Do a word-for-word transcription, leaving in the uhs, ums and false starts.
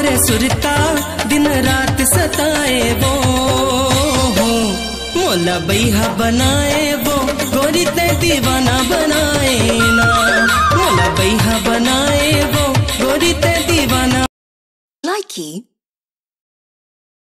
मोरे सुरता दिन रात सताए वो हो, मोला बैहा बनाए वो गोरी ते दीवाना बनाए ना, मोला बैहा बनाए वो गोरी ते दीवाना। Likey